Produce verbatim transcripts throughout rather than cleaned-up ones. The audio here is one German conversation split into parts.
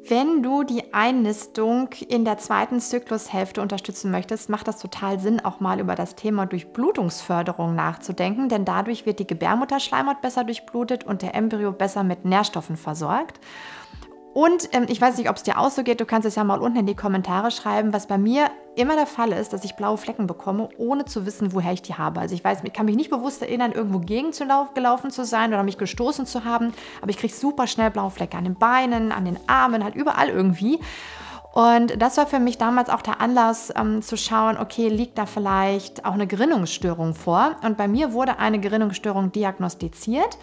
Wenn du die Einnistung in der zweiten Zyklushälfte unterstützen möchtest, macht das total Sinn, auch mal über das Thema Durchblutungsförderung nachzudenken, denn dadurch wird die Gebärmutterschleimhaut besser durchblutet und der Embryo besser mit Nährstoffen versorgt. Und ähm, ich weiß nicht, ob es dir auch so geht, du kannst es ja mal unten in die Kommentare schreiben, was bei mir immer der Fall ist, dass ich blaue Flecken bekomme, ohne zu wissen, woher ich die habe. Also ich weiß, ich kann mich nicht bewusst erinnern, irgendwo gegen zu lauf, gelaufen zu sein oder mich gestoßen zu haben, aber ich kriege super schnell blaue Flecke an den Beinen, an den Armen, halt überall irgendwie. Und das war für mich damals auch der Anlass, ähm, zu schauen, okay, liegt da vielleicht auch eine Gerinnungsstörung vor? Und bei mir wurde eine Gerinnungsstörung diagnostiziert.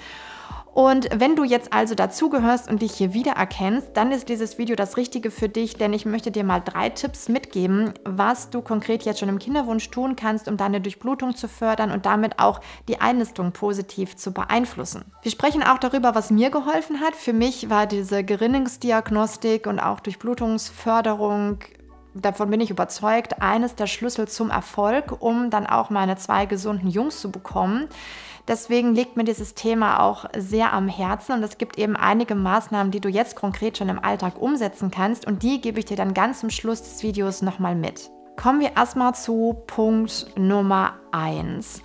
Und wenn du jetzt also dazugehörst und dich hier wiedererkennst, dann ist dieses Video das Richtige für dich, denn ich möchte dir mal drei Tipps mitgeben, was du konkret jetzt schon im Kinderwunsch tun kannst, um deine Durchblutung zu fördern und damit auch die Einnistung positiv zu beeinflussen. Wir sprechen auch darüber, was mir geholfen hat. Für mich war diese Gerinnungsdiagnostik und auch Durchblutungsförderung, davon bin ich überzeugt, eines der Schlüssel zum Erfolg, um dann auch meine zwei gesunden Jungs zu bekommen. Deswegen liegt mir dieses Thema auch sehr am Herzen und es gibt eben einige Maßnahmen, die du jetzt konkret schon im Alltag umsetzen kannst und die gebe ich dir dann ganz zum Schluss des Videos nochmal mit. Kommen wir erstmal zu Punkt Nummer eins.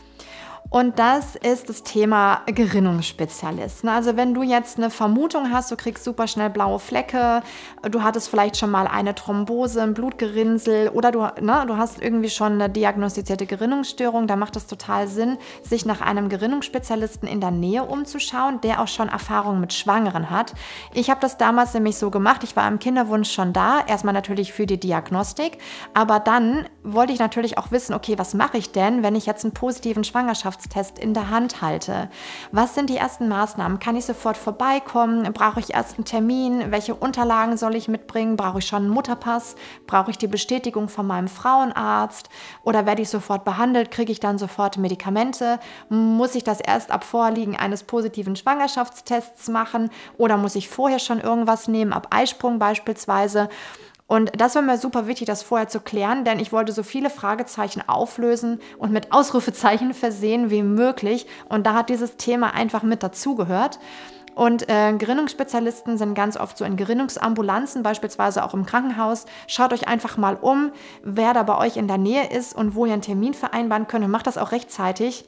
Und das ist das Thema Gerinnungsspezialisten. Also wenn du jetzt eine Vermutung hast, du kriegst super schnell blaue Flecke, du hattest vielleicht schon mal eine Thrombose, ein Blutgerinnsel oder du, ne, du hast irgendwie schon eine diagnostizierte Gerinnungsstörung, da macht es total Sinn, sich nach einem Gerinnungsspezialisten in der Nähe umzuschauen, der auch schon Erfahrung mit Schwangeren hat. Ich habe das damals nämlich so gemacht, ich war im Kinderwunsch schon da, erstmal natürlich für die Diagnostik, aber dann wollte ich natürlich auch wissen, okay, was mache ich denn, wenn ich jetzt einen positiven Schwangerschaftstest in der Hand halte. Was sind die ersten Maßnahmen? Kann ich sofort vorbeikommen? Brauche ich erst einen Termin? Welche Unterlagen soll ich mitbringen? Brauche ich schon einen Mutterpass? Brauche ich die Bestätigung von meinem Frauenarzt? Oder werde ich sofort behandelt? Kriege ich dann sofort Medikamente? Muss ich das erst ab Vorliegen eines positiven Schwangerschaftstests machen? Oder muss ich vorher schon irgendwas nehmen, ab Eisprung beispielsweise? Und das war mir super wichtig, das vorher zu klären, denn ich wollte so viele Fragezeichen auflösen und mit Ausrufezeichen versehen wie möglich. Und da hat dieses Thema einfach mit dazugehört. Und äh, Gerinnungsspezialisten sind ganz oft so in Gerinnungsambulanzen, beispielsweise auch im Krankenhaus. Schaut euch einfach mal um, wer da bei euch in der Nähe ist und wo ihr einen Termin vereinbaren könnt. Und macht das auch rechtzeitig.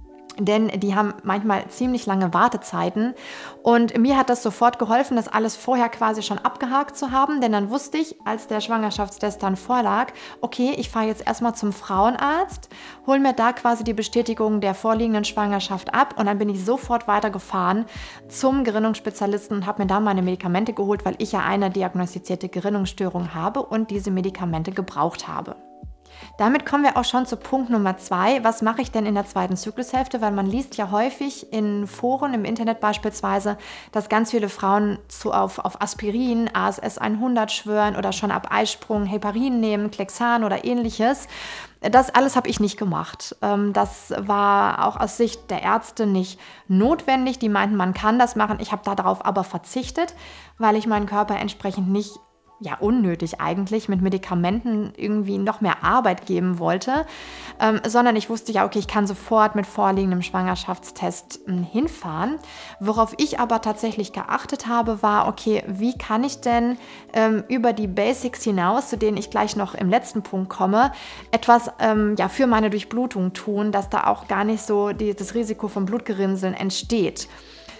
Denn die haben manchmal ziemlich lange Wartezeiten und mir hat das sofort geholfen, das alles vorher quasi schon abgehakt zu haben, denn dann wusste ich, als der Schwangerschaftstest dann vorlag, okay, ich fahre jetzt erstmal zum Frauenarzt, hole mir da quasi die Bestätigung der vorliegenden Schwangerschaft ab und dann bin ich sofort weitergefahren zum Gerinnungsspezialisten und habe mir da meine Medikamente geholt, weil ich ja eine diagnostizierte Gerinnungsstörung habe und diese Medikamente gebraucht habe. Damit kommen wir auch schon zu Punkt Nummer zwei. Was mache ich denn in der zweiten Zyklushälfte? Weil man liest ja häufig in Foren, im Internet beispielsweise, dass ganz viele Frauen zu, auf, auf Aspirin, A S S hundert schwören oder schon ab Eisprung Heparin nehmen, Clexan oder ähnliches. Das alles habe ich nicht gemacht. Das war auch aus Sicht der Ärzte nicht notwendig. Die meinten, man kann das machen. Ich habe darauf aber verzichtet, weil ich meinen Körper entsprechend nicht, ja unnötig eigentlich, mit Medikamenten irgendwie noch mehr Arbeit geben wollte, ähm, sondern ich wusste ja, okay, ich kann sofort mit vorliegendem Schwangerschaftstest äh, hinfahren. Worauf ich aber tatsächlich geachtet habe, war, okay, wie kann ich denn ähm, über die Basics hinaus, zu denen ich gleich noch im letzten Punkt komme, etwas ähm, ja, für meine Durchblutung tun, dass da auch gar nicht so die, das Risiko von Blutgerinnseln entsteht.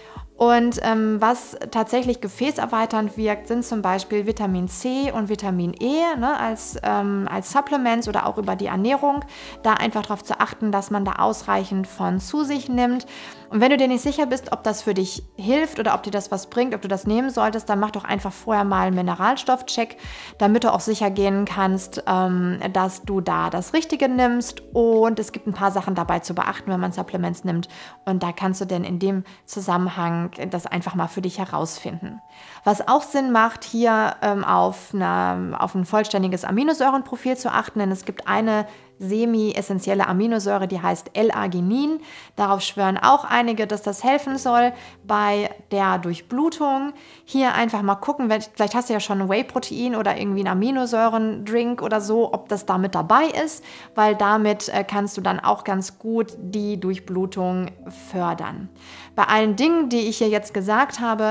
Und ähm, was tatsächlich gefäßerweiternd wirkt, sind zum Beispiel Vitamin C und Vitamin E, ne, als, ähm, als Supplements oder auch über die Ernährung. Da einfach darauf zu achten, dass man da ausreichend von zu sich nimmt. Und wenn du dir nicht sicher bist, ob das für dich hilft oder ob dir das was bringt, ob du das nehmen solltest, dann mach doch einfach vorher mal einen Mineralstoffcheck, damit du auch sicher gehen kannst, ähm, dass du da das Richtige nimmst. Und es gibt ein paar Sachen dabei zu beachten, wenn man Supplements nimmt. Und da kannst du denn in dem Zusammenhang das einfach mal für dich herausfinden. Was auch Sinn macht, hier ähm, auf, eine, auf ein vollständiges Aminosäurenprofil zu achten, denn es gibt eine semi-essentielle Aminosäure, die heißt L-Arginin. Darauf schwören auch einige, dass das helfen soll bei der Durchblutung. Hier einfach mal gucken, vielleicht hast du ja schon ein Whey-Protein oder irgendwie einen Aminosäurendrink oder so, ob das damit dabei ist, weil damit äh, kannst du dann auch ganz gut die Durchblutung fördern. Bei allen Dingen, die ich hier jetzt gesagt habe,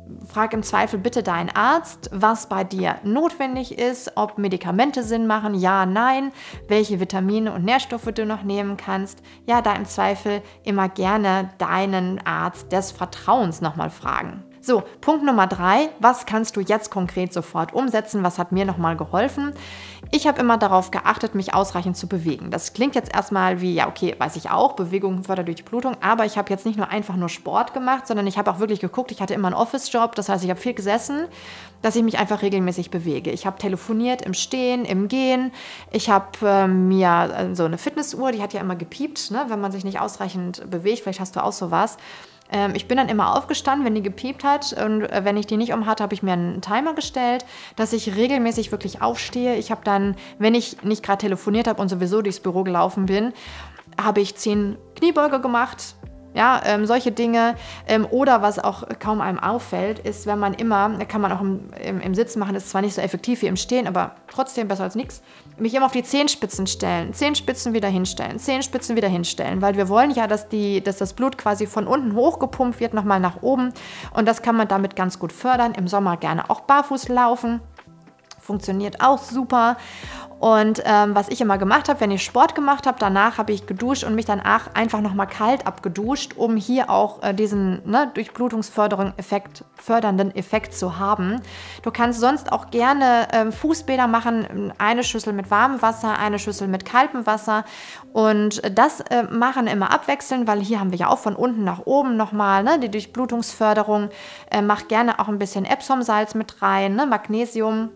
frag im Zweifel bitte deinen Arzt, was bei dir notwendig ist, ob Medikamente Sinn machen, ja, nein, welche Vitamine und Nährstoffe du noch nehmen kannst. Ja, da im Zweifel immer gerne deinen Arzt des Vertrauens nochmal fragen. So, Punkt Nummer drei, was kannst du jetzt konkret sofort umsetzen? Was hat mir nochmal geholfen? Ich habe immer darauf geachtet, mich ausreichend zu bewegen. Das klingt jetzt erstmal wie, ja okay, weiß ich auch, Bewegung fördert Durchblutung, aber ich habe jetzt nicht nur einfach nur Sport gemacht, sondern ich habe auch wirklich geguckt, ich hatte immer einen Office-Job, das heißt, ich habe viel gesessen, dass ich mich einfach regelmäßig bewege. Ich habe telefoniert im Stehen, im Gehen, ich habe äh, mir äh, so eine Fitnessuhr, die hat ja immer gepiept, ne, wenn man sich nicht ausreichend bewegt, vielleicht hast du auch sowas. Ich bin dann immer aufgestanden, wenn die gepiept hat, und wenn ich die nicht um hatte, habe ich mir einen Timer gestellt, dass ich regelmäßig wirklich aufstehe. Ich habe dann, wenn ich nicht gerade telefoniert habe und sowieso durchs Büro gelaufen bin, habe ich zehn Kniebeuge gemacht. Ja, ähm, solche Dinge. Ähm, oder was auch kaum einem auffällt, ist, wenn man immer, kann man auch im, im, im Sitzen machen, ist zwar nicht so effektiv wie im Stehen, aber trotzdem besser als nichts, mich immer auf die Zehenspitzen stellen, Zehenspitzen wieder hinstellen, Zehenspitzen wieder hinstellen, weil wir wollen ja, dass, die, dass das Blut quasi von unten hochgepumpt wird, nochmal nach oben, und das kann man damit ganz gut fördern. Im Sommer gerne auch barfuß laufen. Funktioniert auch super. Und ähm, was ich immer gemacht habe, wenn ich Sport gemacht habe, danach habe ich geduscht und mich danach einfach nochmal kalt abgeduscht, um hier auch äh, diesen ne, durchblutungsfördernden Effekt, fördernden Effekt zu haben. Du kannst sonst auch gerne ähm, Fußbäder machen, eine Schüssel mit warmem Wasser, eine Schüssel mit kaltem Wasser, und das äh, machen immer abwechseln, weil hier haben wir ja auch von unten nach oben nochmal ne, die Durchblutungsförderung. Äh, mach gerne auch ein bisschen Epsom-Salz mit rein, ne, Magnesium,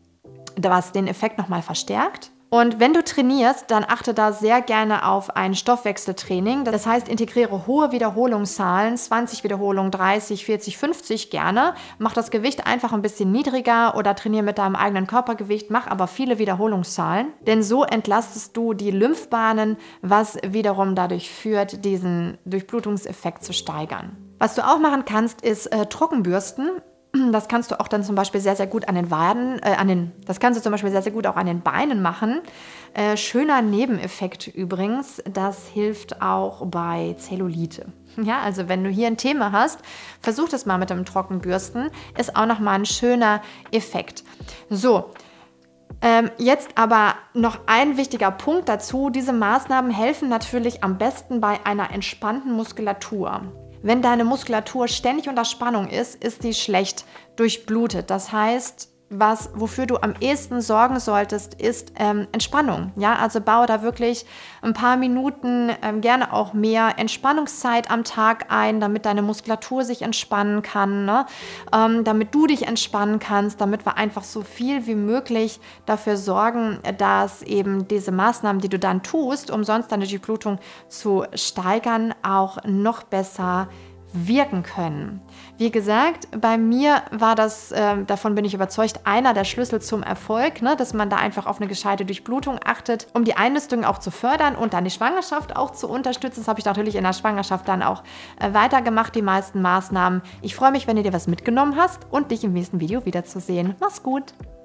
was den Effekt nochmal verstärkt. Und wenn du trainierst, dann achte da sehr gerne auf ein Stoffwechseltraining. Das heißt, integriere hohe Wiederholungszahlen, zwanzig Wiederholungen, dreißig, vierzig, fünfzig gerne. Mach das Gewicht einfach ein bisschen niedriger oder trainiere mit deinem eigenen Körpergewicht, mach aber viele Wiederholungszahlen. Denn so entlastest du die Lymphbahnen, was wiederum dadurch führt, diesen Durchblutungseffekt zu steigern. Was du auch machen kannst, ist äh, Trockenbürsten. Das kannst du auch dann zum Beispiel sehr, sehr gut an den Waden, äh, an den, das kannst du zum Beispiel sehr, sehr gut auch an den Beinen machen. Äh, schöner Nebeneffekt übrigens, das hilft auch bei Zellulite. Ja, also wenn du hier ein Thema hast, versuch das mal mit dem Trockenbürsten, ist auch nochmal ein schöner Effekt. So, ähm, jetzt aber noch ein wichtiger Punkt dazu. Diese Maßnahmen helfen natürlich am besten bei einer entspannten Muskulatur. Wenn deine Muskulatur ständig unter Spannung ist, ist die schlecht durchblutet. Das heißt, was, wofür du am ehesten sorgen solltest, ist ähm, Entspannung. Ja, also baue da wirklich ein paar Minuten, ähm, gerne auch mehr Entspannungszeit am Tag ein, damit deine Muskulatur sich entspannen kann, ne? ähm, damit du dich entspannen kannst, damit wir einfach so viel wie möglich dafür sorgen, dass eben diese Maßnahmen, die du dann tust, um sonst deine Durchblutung zu steigern, auch noch besser wirken können. Wie gesagt, bei mir war das, äh, davon bin ich überzeugt, einer der Schlüssel zum Erfolg, ne, dass man da einfach auf eine gescheite Durchblutung achtet, um die Einnistung auch zu fördern und dann die Schwangerschaft auch zu unterstützen. Das habe ich natürlich in der Schwangerschaft dann auch äh, weitergemacht, die meisten Maßnahmen. Ich freue mich, wenn du dir was mitgenommen hast und dich im nächsten Video wiederzusehen. Mach's gut!